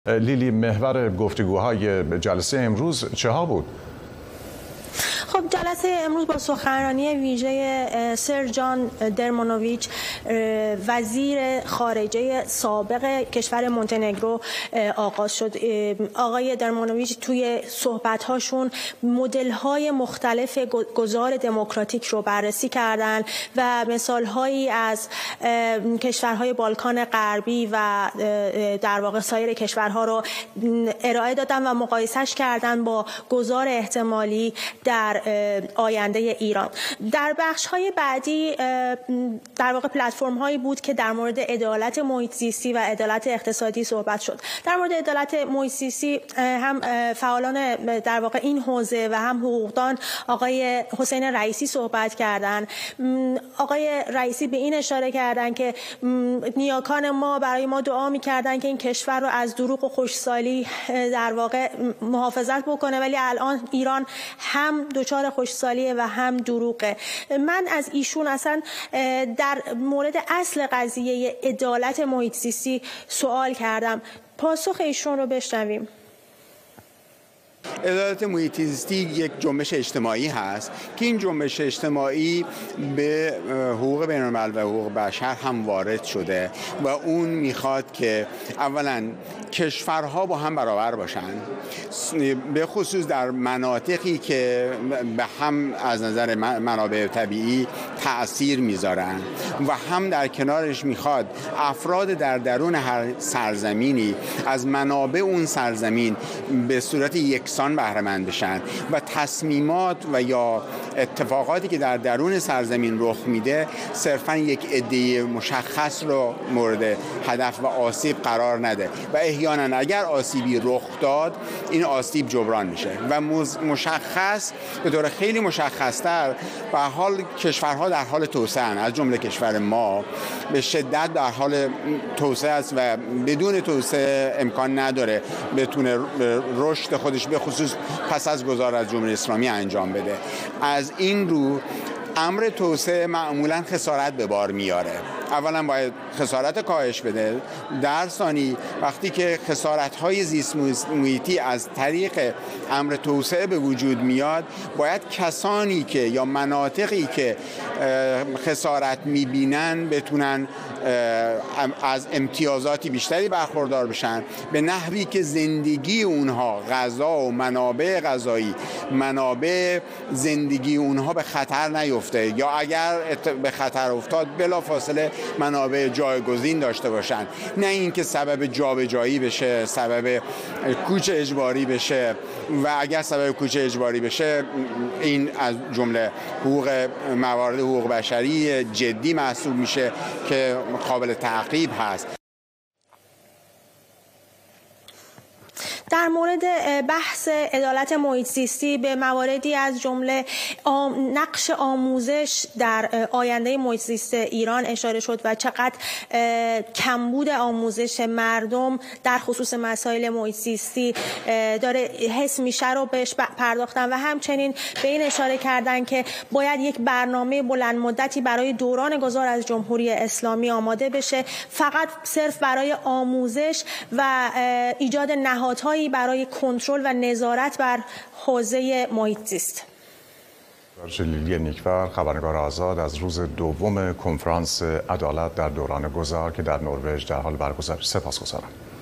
لیلی، محور گفتگوهای جلسه امروز چه ها بود؟ خب جلسه امروز با سخنرانی ویژه سر جان درمانوویچ، وزیر خارجه سابق کشور مونتنگرو آغاز شد. آقای درمانوویچ توی صحبت‌هاشون مدل‌های مختلف گذار دموکراتیک رو بررسی کردن و مثال‌هایی از کشورهای بالکان غربی و در واقع سایر کشورها رو ارائه دادن و مقایسهش کردن با گذار احتمالی در آینده ایران. در بخش‌های بعدی در واقع پلتفرم‌هایی بود که در مورد عدالت محیط زیستی و عدالت اقتصادی صحبت شد. در مورد عدالت محیط زیستی هم فعالان در واقع این حوزه و هم حقوقدان آقای حسین رئیسی صحبت کردند. آقای رئیسی به این اشاره کردند که نیاکان ما برای ما دعا می‌کردند که این کشور رو از دروغ و خوشسالی در واقع محافظت بکنه، ولی الان ایران هم دچار خوشسالیه و هم دروغه. من از ایشون اصلا در مورد اصل قضیه عدالت محیط زیستی سوال کردم. پاسخ ایشون رو بشنویم. عدالت محیط زیستی یک جنبش اجتماعی هست که این جنبش اجتماعی به حقوق بین‌الملل و حقوق بشر هم وارد شده و اون میخواد که اولا کشورها با هم برابر باشن، به خصوص در مناطقی که به هم از نظر منابع طبیعی تأثیر میذارن و هم در کنارش میخواد افراد در درون هر سرزمینی از منابع اون سرزمین به صورت یکسان بهره مند بشن و تصمیمات و یا اتفاقاتی که در درون سرزمین رخ میده صرفا یک عده مشخص رو مورد هدف و آسیب قرار نده و احیانا اگر آسیبی رخ داد این آسیب جبران میشه و مشخص به طور خیلی مشخص‌تر به حال کشورها در حال توسعه ان، از جمله کشور ما به شدت در حال توسعه است و بدون توسعه امکان نداره بتونه رشد خودش به خصوص پس از گذار از جمهوری اسلامی انجام بده. از این رو امر توسعه معمولا خسارت به بار میاره. اولا باید خسارت کاهش بده، در ثانی وقتی که خسارت‌های زیست محیطی از طریق امر توسعه به وجود میاد باید کسانی که یا مناطقی که خسارت میبینن بتونن از امتیازاتی بیشتری برخوردار بشن به نحوی که زندگی اونها، غذا و منابع غذایی، منابع زندگی اونها به خطر نیفته یا اگر به خطر افتاد بلافاصله منابع جایگزین داشته باشن، نه اینکه سبب جابجایی بشه، سبب کوچ اجباری بشه و اگر سبب کوچ اجباری بشه این از جمله موارد حقوق بشری جدی محسوب میشه که قابل تعقیب هست. در مورد بحث عدالت محیط زیستی به مواردی از جمله نقش آموزش در آینده محیط زیست ایران اشاره شد و چقدر کمبود آموزش مردم در خصوص مسائل محیط زیستی داره حس میشه رو بهش پرداختن و همچنین به این اشاره کردن که باید یک برنامه بلند مدتی برای دوران گذار از جمهوری اسلامی آماده بشه، فقط صرف برای آموزش و ایجاد نهادهایی برای کنترل و نظارت بر حوزه محیط زیست. لیلی نیکبر، خبرنگار آزاد، از روز دوم کنفرانس عدالت در دوران گذار که در نروژ در حال برگزاری. سپاسگزارم.